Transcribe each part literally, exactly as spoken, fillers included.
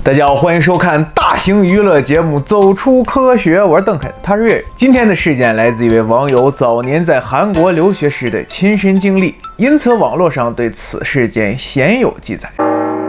大家好，欢迎收看大型娱乐节目《走出科学》，我是邓肯，他是月月。今天的事件来自一位网友早年在韩国留学时的亲身经历，因此网络上对此事件鲜有记载。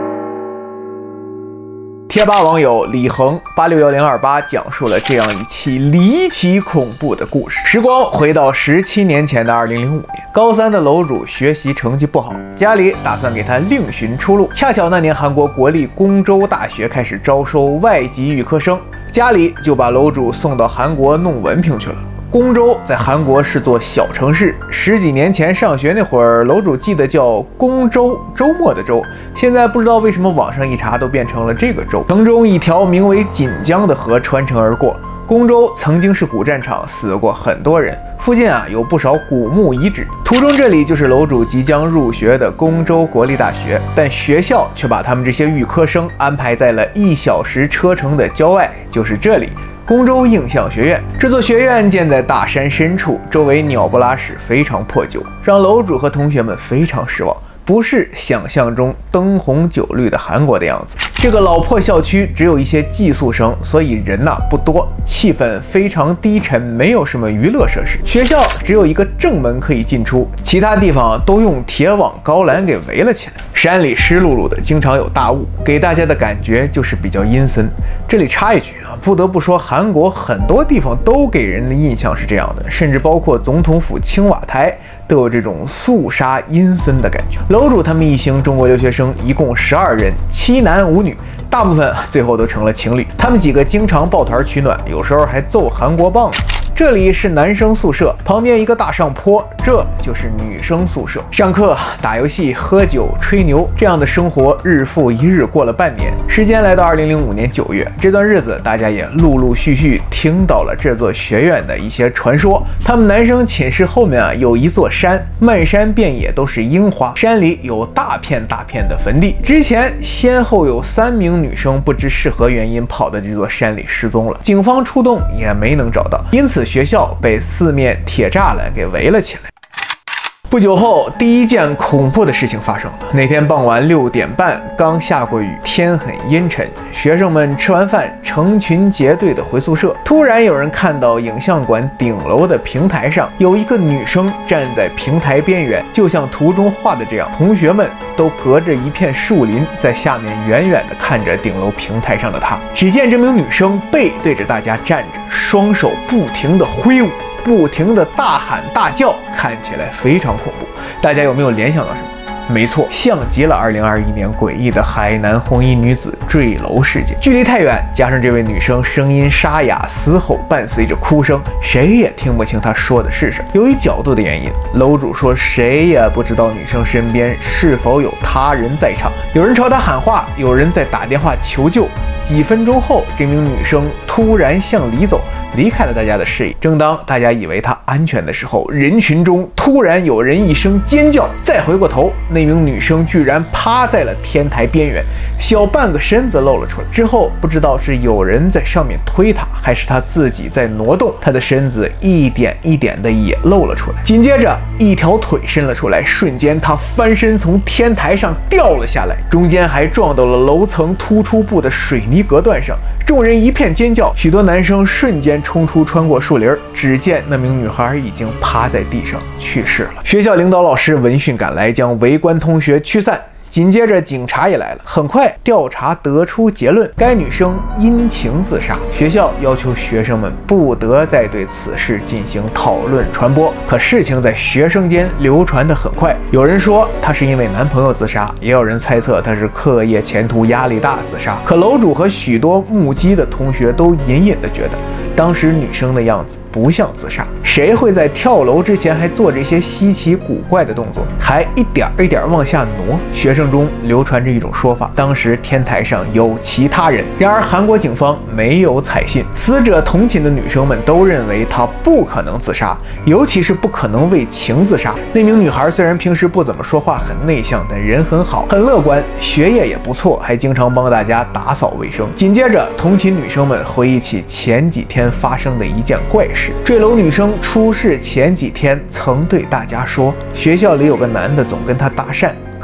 贴吧网友李恒八六幺零二八讲述了这样一起离奇恐怖的故事。时光回到十七年前的二零零五年，高三的楼主学习成绩不好，家里打算给他另寻出路。恰巧那年韩国国立公州大学开始招收外籍预科生，家里就把楼主送到韩国弄文凭去了。公州在韩国是座小城市，十几年前上学那会儿，楼主记得叫公州，周末的州。现在不知道为什么网上一查都变成了这个州。城中一条名为锦江的河穿城而过。公州曾经是古战场，死过很多人，附近啊有不少古墓遗址。途中这里就是楼主即将入学的公州国立大学，但学校却把他们这些预科生安排在了一小时车程的郊外，就是这里。公州映像学院，这座学院建在大山深处，周围鸟不拉屎，非常破旧，让楼主和同学们非常失望，不是想象中灯红酒绿的韩国的样子。这个老破校区只有一些寄宿生，所以人呐、啊、不多，气氛非常低沉，没有什么娱乐设施。学校只有一个正门可以进出，其他地方都用铁网高栏给围了起来。山里湿漉漉的，经常有大雾，给大家的感觉就是比较阴森。这里插一句啊，不得不说，韩国很多地方都给人的印象是这样的，甚至包括总统府青瓦台都有这种肃杀阴森的感觉。楼主他们一行中国留学生一共十二人，七男五女，大部分最后都成了情侣。他们几个经常抱团取暖，有时候还奏韩国棒子。这里是男生宿舍，旁边一个大上坡，这就是女生宿舍。上课、打游戏、喝酒、吹牛，这样的生活日复一日过了半年。时间来到二零零五年九月，这段日子大家也陆陆续续听到了这座学院的一些传说。他们男生寝室后面啊有一座山，漫山遍野都是樱花，山里有大片大片的坟地。之前先后有三名女生不知是何原因跑到这座山里失踪了，警方出动也没能找到，因此学校被四面铁栅栏给围了起来。不久后，第一件恐怖的事情发生了。那天傍晚六点半，刚下过雨，天很阴沉。学生们吃完饭，成群结队的回宿舍。突然有人看到影像馆顶楼的平台上有一个女生站在平台边缘，就像图中画的这样。同学们都隔着一片树林，在下面远远地看着顶楼平台上的她。只见这名女生背对着大家站着，双手不停地挥舞，不停的大喊大叫，看起来非常恐怖。大家有没有联想到什么？没错，像极了二零二一年诡异的海南红衣女子坠楼事件。距离太远，加上这位女生声音沙哑，嘶吼伴随着哭声，谁也听不清她说的是什么。由于角度的原因，楼主说谁也不知道女生身边是否有他人在场。有人朝她喊话，有人在打电话求救。几分钟后，这名女生突然向里走，离开了大家的视野。正当大家以为她安全的时候，人群中突然有人一声尖叫，再回过头，那名女生居然趴在了天台边缘，小半个身子露了出来。之后不知道是有人在上面推她，还是她自己在挪动，她的身子一点一点的也露了出来。紧接着一条腿伸了出来，瞬间她翻身从天台上掉了下来，中间还撞到了楼层突出部的水泥隔断上。众人一片尖叫，许多男生瞬间冲出，穿过树林，只见那名女孩已经趴在地上去世了。学校领导老师闻讯赶来，将围观同学驱散。紧接着警察也来了，很快调查得出结论，该女生因情自杀。学校要求学生们不得再对此事进行讨论传播。可事情在学生间流传得很快，有人说她是因为男朋友自杀，也有人猜测她是课业前途压力大自杀。可楼主和许多目击的同学都隐隐地觉得，当时女生的样子不像自杀，谁会在跳楼之前还做这些稀奇古怪的动作，还一点一点往下挪？学生中流传着一种说法，当时天台上有其他人。然而韩国警方没有采信，死者同寝的女生们都认为她不可能自杀，尤其是不可能为情自杀。那名女孩虽然平时不怎么说话，很内向，但人很好，很乐观，学业也不错，还经常帮大家打扫卫生。紧接着，同寝女生们回忆起前几天发生的一件怪事。坠楼女生出事前几天曾对大家说，学校里有个男的总跟她搭讪，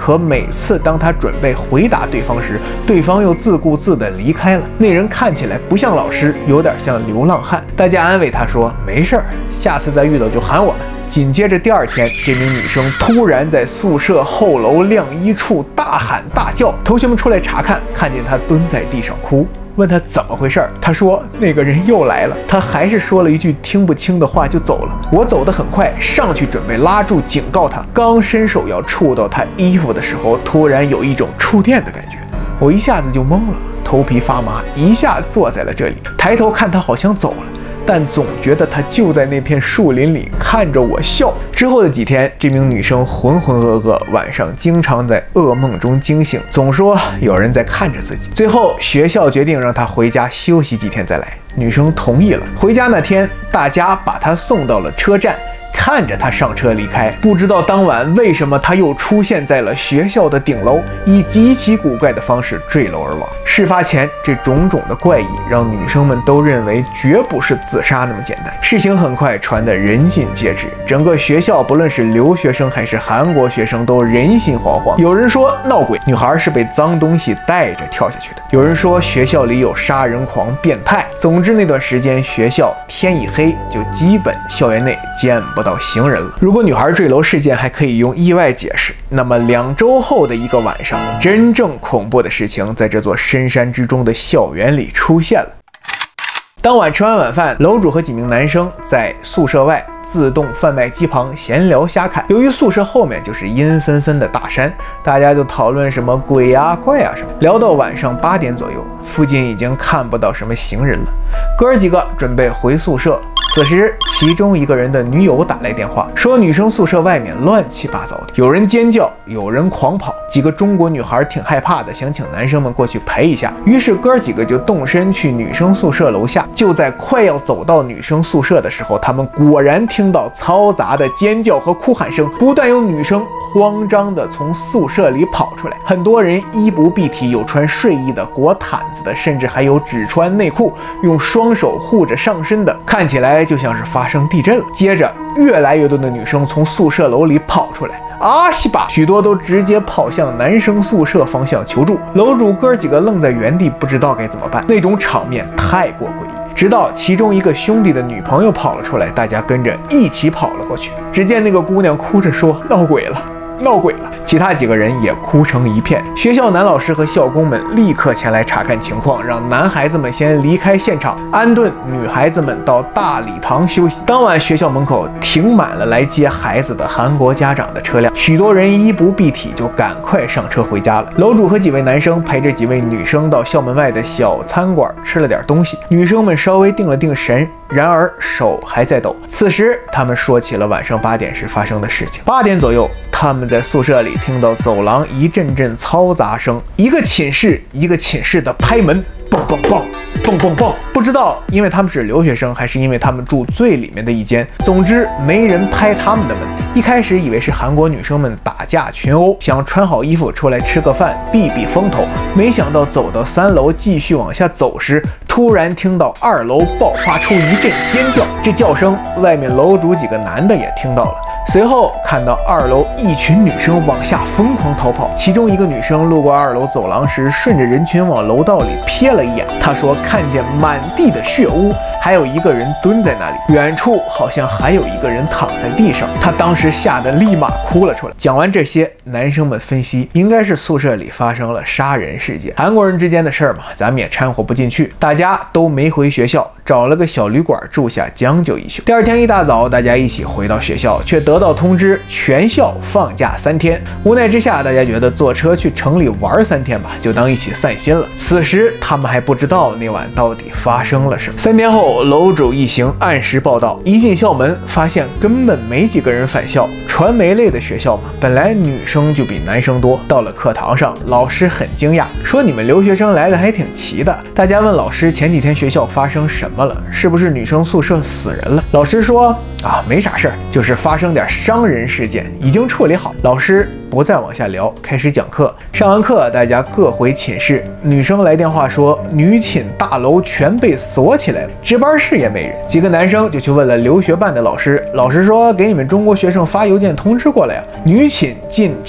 可每次当他准备回答对方时，对方又自顾自地离开了。那人看起来不像老师，有点像流浪汉。大家安慰他说：“没事儿，下次再遇到就喊我们。”紧接着第二天，这名女生突然在宿舍后楼晾衣处大喊大叫，同学们出来查看，看见她蹲在地上哭。问他怎么回事，他说那个人又来了。他还是说了一句听不清的话就走了。我走得很快，上去准备拉住警告他，刚伸手要触到他衣服的时候，突然有一种触电的感觉，我一下子就懵了，头皮发麻，一下坐在了这里。抬头看他好像走了，但总觉得他就在那片树林里看着我笑。之后的几天，这名女生浑浑噩噩，晚上经常在噩梦中惊醒，总说有人在看着自己。最后学校决定让她回家休息几天再来，女生同意了。回家那天，大家把她送到了车站，看着他上车离开。不知道当晚为什么他又出现在了学校的顶楼，以极其古怪的方式坠楼而亡。事发前这种种的怪异让女生们都认为绝不是自杀那么简单。事情很快传得人尽皆知，整个学校不论是留学生还是韩国学生都人心惶惶。有人说闹鬼，女孩是被脏东西带着跳下去的；有人说学校里有杀人狂变态。总之那段时间学校天一黑就基本校园内见不到行人了。如果女孩坠楼事件还可以用意外解释，那么两周后的一个晚上，真正恐怖的事情在这座深山之中的校园里出现了。当晚吃完晚饭，楼主和几名男生在宿舍外自动贩卖机旁闲聊瞎侃。由于宿舍后面就是阴森森的大山，大家就讨论什么鬼啊怪啊什么。聊到晚上八点左右，附近已经看不到什么行人了。哥儿几个准备回宿舍，此时其中一个人的女友打来电话，说女生宿舍外面乱七八糟的，有人尖叫，有人狂跑。几个中国女孩挺害怕的，想请男生们过去陪一下。于是哥儿几个就动身去女生宿舍楼下。就在快要走到女生宿舍的时候，他们果然听到嘈杂的尖叫和哭喊声，不但有女生慌张地从宿舍里跑出来，很多人衣不蔽体，有穿睡衣的，裹毯子的，甚至还有只穿内裤，用双手护着上身的，看起来就像是发生地震了。接着越来越多的女生从宿舍楼里跑出来，啊西吧，许多都直接跑向男生宿舍方向求助。楼主哥几个愣在原地，不知道该怎么办，那种场面太过诡异。直到其中一个兄弟的女朋友跑了出来，大家跟着一起跑了过去。只见那个姑娘哭着说：“闹鬼了，闹鬼了！”其他几个人也哭成一片。学校男老师和校工们立刻前来查看情况，让男孩子们先离开现场，安顿女孩子们到大礼堂休息。当晚学校门口停满了来接孩子的韩国家长的车辆，许多人衣不蔽体，就赶快上车回家了。楼主和几位男生陪着几位女生到校门外的小餐馆吃了点东西，女生们稍微定了定神，然而手还在抖。此时他们说起了晚上八点时发生的事情。八点左右，他们在宿舍里听到走廊一阵阵嘈杂声，一个寝室一个寝室的拍门，嘣嘣嘣蹦蹦蹦，不知道因为他们是留学生，还是因为他们住最里面的一间，总之没人拍他们的门。一开始以为是韩国女生们打架群殴，想穿好衣服出来吃个饭避避风头，没想到走到三楼继续往下走时，突然听到二楼爆发出一阵尖叫，这叫声外面楼主几个男的也听到了。随后看到二楼一群女生往下疯狂逃跑，其中一个女生路过二楼走廊时，顺着人群往楼道里瞥了一眼，她说看见满地的血污，还有一个人蹲在那里，远处好像还有一个人躺在地上。她当时吓得立马哭了出来。讲完这些，男生们分析应该是宿舍里发生了杀人事件，韩国人之间的事儿嘛，咱们也掺和不进去，大家都没回学校，找了个小旅馆住下，将就一宿。第二天一大早，大家一起回到学校，却得到通知全校放假三天。无奈之下，大家觉得坐车去城里玩三天吧，就当一起散心了。此时他们还不知道那晚到底发生了什么。三天后，楼主一行按时报到，一进校门发现根本没几个人返校。传媒类的学校嘛，本来女生就比男生多。到了课堂上，老师很惊讶，说你们留学生来的还挺齐的。大家问老师前几天学校发生什么了，是不是女生宿舍死人了？老师说啊，没啥事儿，就是发生点伤人事件，已经处理好。老师不再往下聊，开始讲课。上完课，大家各回寝室。女生来电话说，女寝大楼全被锁起来了，值班室也没人。几个男生就去问了留学办的老师，老师说给你们中国学生发邮件通知过来呀，女寝近期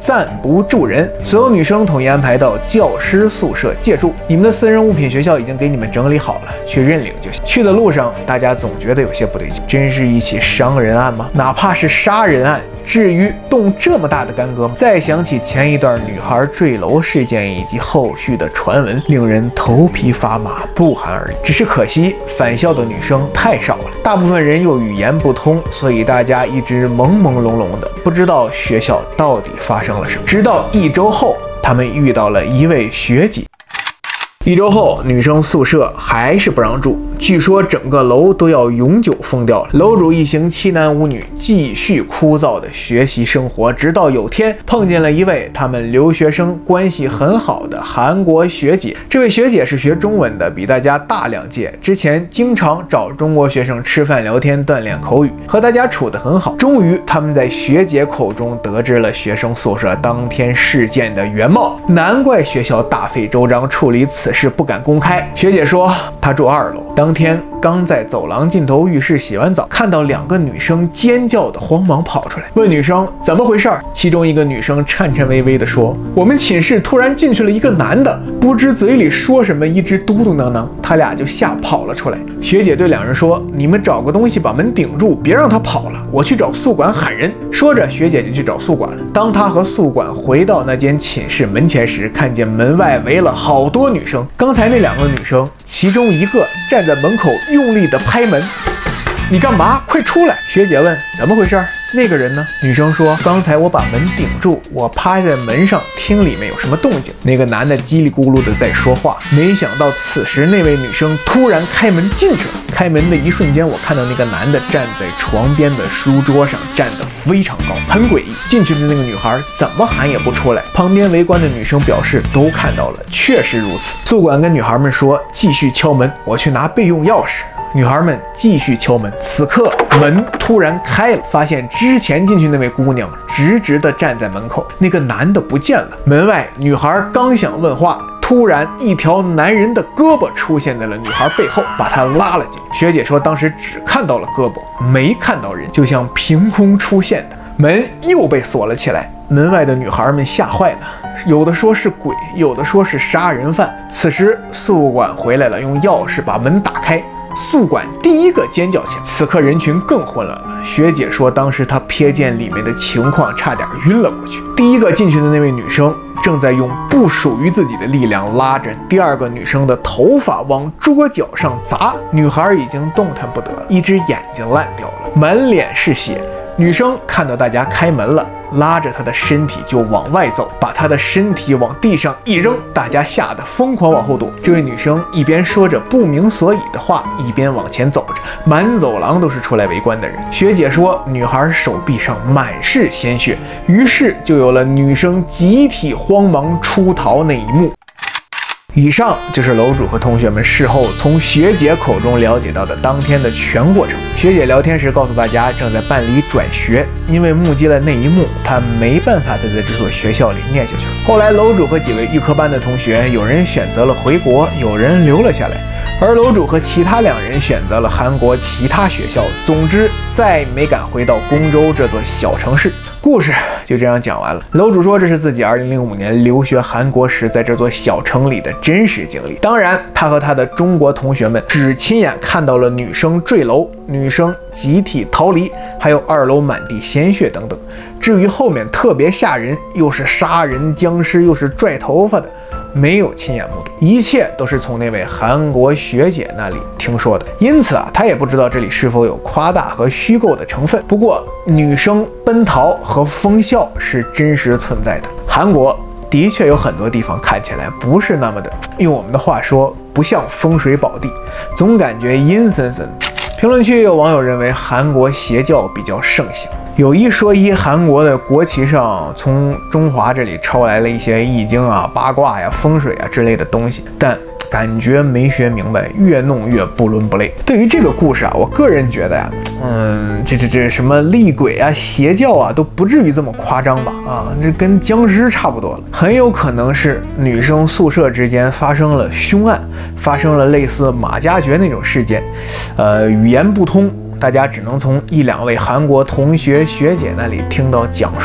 暂不住人。所有女生统一安排到教师宿舍借住，你们的私人物品学校已经给你们整理好了，去认领就行。去的路上，大家总觉得有些不对劲，真是一起伤人案吗？哪怕是杀人案，至于动这么大的干戈吗？再想起前一段女孩坠楼事件以及后续的传闻，令人头皮发麻，不寒而栗。只是可惜返校的女生太少了，大部分人又语言不通，所以大家一直朦朦胧胧的，不知道学校到底发生了什么。直到一周后，他们遇到了一位学姐。一周后，女生宿舍还是不让住，据说整个楼都要永久封掉了。楼主一行七男五女继续枯燥的学习生活，直到有天碰见了一位他们留学生关系很好的韩国学姐。这位学姐是学中文的，比大家大两届，之前经常找中国学生吃饭聊天锻炼口语，和大家处得很好。终于，他们在学姐口中得知了学生宿舍当天事件的原貌，难怪学校大费周章处理此事不敢公开。学姐说，她住二楼，当天刚在走廊尽头浴室洗完澡，看到两个女生尖叫的，慌忙跑出来，问女生怎么回事。其中一个女生颤颤巍巍地说，我们寝室突然进去了一个男的，不知嘴里说什么，一直嘟嘟囔囔，他俩就吓跑了出来。学姐对两人说，你们找个东西把门顶住，别让他跑了，我去找宿管喊人。说着，学姐就去找宿管了。当她和宿管回到那间寝室门前时，看见门外围了好多女生。刚才那两个女生，其中一个站在门口用力的拍门，你干嘛？快出来！学姐问，怎么回事？那个人呢？女生说，刚才我把门顶住，我趴在门上听里面有什么动静。那个男的叽里咕噜的在说话，没想到此时那位女生突然开门进去了。开门的一瞬间，我看到那个男的站在床边的书桌上，站得非常高，很诡异。进去的那个女孩怎么喊也不出来。旁边围观的女生表示都看到了，确实如此。宿管跟女孩们说，继续敲门，我去拿备用钥匙。女孩们继续敲门，此刻门突然开了，发现之前进去那位姑娘直直地站在门口，那个男的不见了。门外，女孩刚想问话，突然一条男人的胳膊出现在了女孩背后，把她拉了进去。学姐说，当时只看到了胳膊，没看到人，就像凭空出现的。门又被锁了起来，门外的女孩们吓坏了，有的说是鬼，有的说是杀人犯。此时宿管回来了，用钥匙把门打开。宿管第一个尖叫起来，此刻人群更混乱了。学姐说，当时她瞥见里面的情况，差点晕了过去。第一个进去的那位女生正在用不属于自己的力量拉着第二个女生的头发往桌角上砸，女孩已经动弹不得了，一只眼睛烂掉了，满脸是血。女生看到大家开门了，拉着她的身体就往外走，把她的身体往地上一扔，大家吓得疯狂往后躲。这位女生一边说着不明所以的话，一边往前走着，满走廊都是出来围观的人。学姐说，女孩手臂上满是鲜血，于是就有了女生集体慌忙出逃那一幕。以上就是楼主和同学们事后从学姐口中了解到的当天的全过程。学姐聊天时告诉大家，正在办理转学，因为目击了那一幕，她没办法再在这所学校里念下去了。后来楼主和几位预科班的同学，有人选择了回国，有人留了下来，而楼主和其他两人选择了韩国其他学校。总之，再没敢回到公州这座小城市。故事就这样讲完了。楼主说，这是自己二零零五年留学韩国时在这座小城里的真实经历。当然，他和他的中国同学们只亲眼看到了女生坠楼、女生集体逃离，还有二楼满地鲜血等等。至于后面特别吓人，又是杀人僵尸，又是拽头发的，没有亲眼目睹，一切都是从那位韩国学姐那里听说的。因此啊，他也不知道这里是否有夸大和虚构的成分。不过，女生奔逃和疯笑是真实存在的。韩国的确有很多地方看起来不是那么的，用我们的话说，不像风水宝地，总感觉阴森森。评论区有网友认为韩国邪教比较盛行。有一说一，韩国的国旗上从中华这里抄来了一些易经啊、八卦呀、风水啊之类的东西，但感觉没学明白，越弄越不伦不类。对于这个故事啊，我个人觉得呀，嗯，这这这什么厉鬼啊、邪教啊，都不至于这么夸张吧？啊，这跟僵尸差不多了。很有可能是女生宿舍之间发生了凶案，发生了类似马加爵那种事件，呃，语言不通。大家只能从一两位韩国同学学姐那里听到讲述，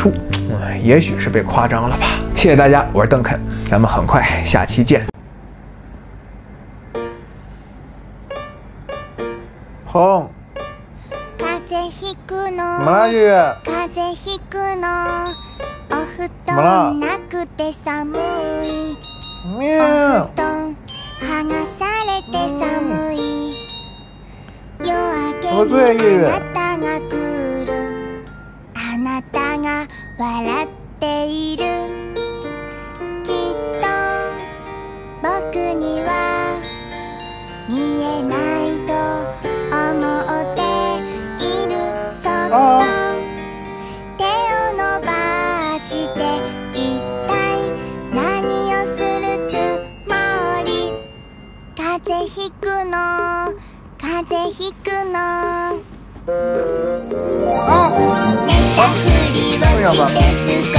嗯，也许是被夸张了吧。谢谢大家，我是邓肯，咱们很快下期见。砰！怎么了，月月？怎么了？喵！喝醉，月月。あ！